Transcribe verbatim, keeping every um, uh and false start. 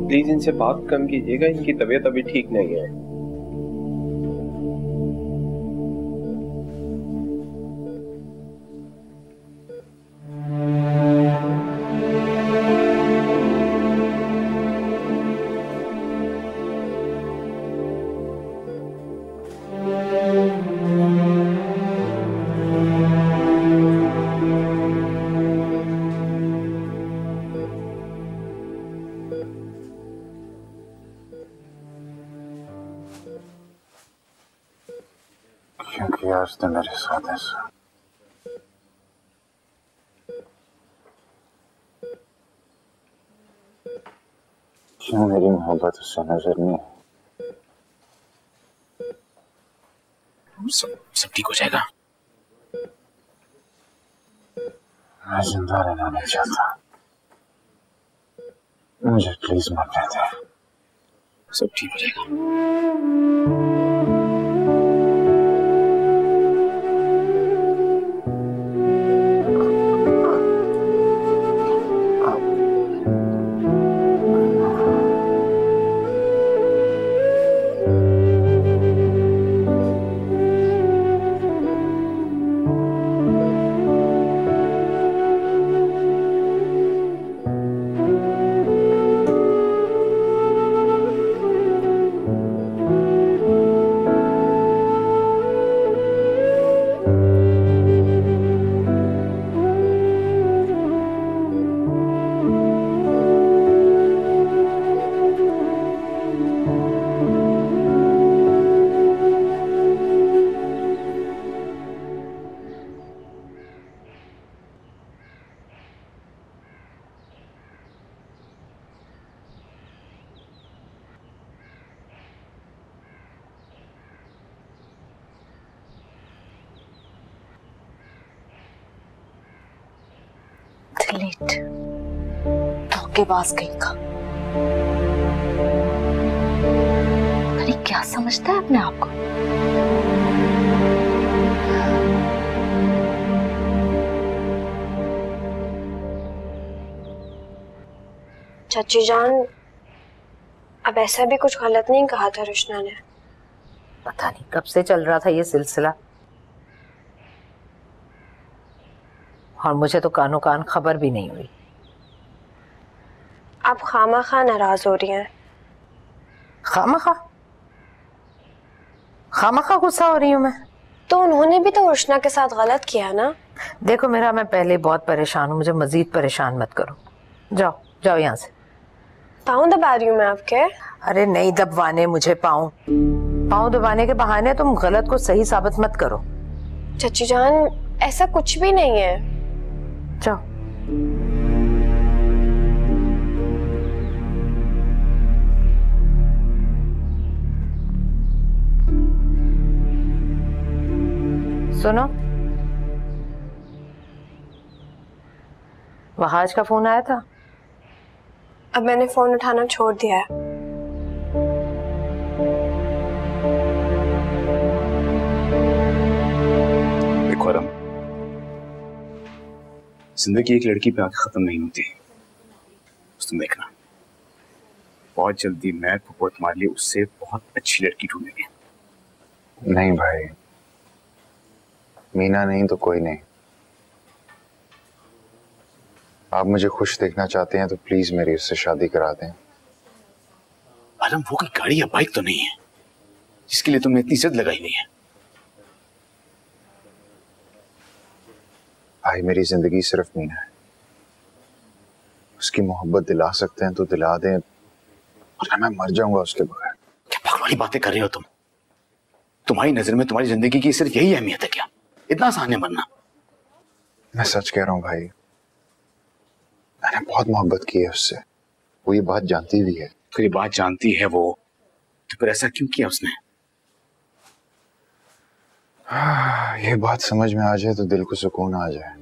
Please इनसे बात कम कीजिएगा, इनकी तबीयत अभी ठीक नहीं है। क्योंकि आज तो मेरे साथ ऐसा क्यों मेरी मोहब्बत उससे नजर नहीं है। सब सब ठीक हो जाएगा। मैं जिंदा रहना नहीं चाहता, मुझे प्लीज मत रहते। सब ठीक हो जाएगा। डिलीट, धोखेबाज कहीं का। अरे क्या समझता है अपने आप को? चाची जान, अब ऐसा भी कुछ गलत नहीं कहा था रुशना ने। पता नहीं कब से चल रहा था ये सिलसिला, और मुझे तो कानो कान खबर भी नहीं हुई। आप खामा खा नाराज हो रही हैं। खामा खा खामा खा गुस्सा हो रही हूँ मैं? तो उन्होंने भी तो रुशना के साथ गलत किया ना। देखो मेरा, मैं पहले बहुत परेशान हूँ, मुझे मजीद परेशान मत करो। जाओ जाओ यहाँ से। पाँव दबा रही हूँ मैं आपके। अरे नहीं दबाने मुझे पाँव। पाँव दबाने के बहाने तुम गलत को सही साबित मत करो। चाची जान, ऐसा कुछ भी नहीं है। जाओ। सुनो, वहाज का फोन आया था? अब मैंने फोन उठाना छोड़ दिया है। देखो रम, जिंदगी एक लड़की पे आके खत्म नहीं होती। तुम देखना, बहुत जल्दी मैं वो तुम्हारे लिए उससे बहुत अच्छी लड़की ढूंढेंगे। नहीं भाई, मीना नहीं तो कोई नहीं। आप मुझे खुश देखना चाहते हैं तो प्लीज मेरी उससे शादी करा दें। आलम, वो कोई गाड़ी या बाइक तो नहीं है जिसके लिए तुमने इतनी जिद लगाई हुई है। भाई मेरी जिंदगी सिर्फ मीना है, उसकी मोहब्बत दिला सकते हैं तो दिला दें, वरना मैं मर जाऊंगा उसके बगैर। क्या पागल बातें कर रहे हो तुम? तुम्हारी नजर में तुम्हारी जिंदगी की सिर्फ यही अहमियत है क्या? इतना आसान है मरना? मैं सच कह रहा हूँ भाई, मैंने बहुत मोहब्बत की है उससे, वो ये बात जानती भी है। तो ये बात जानती है वो, तो फिर ऐसा क्यों किया उसने? ये बात समझ में आ जाए तो दिल को सुकून आ जाए।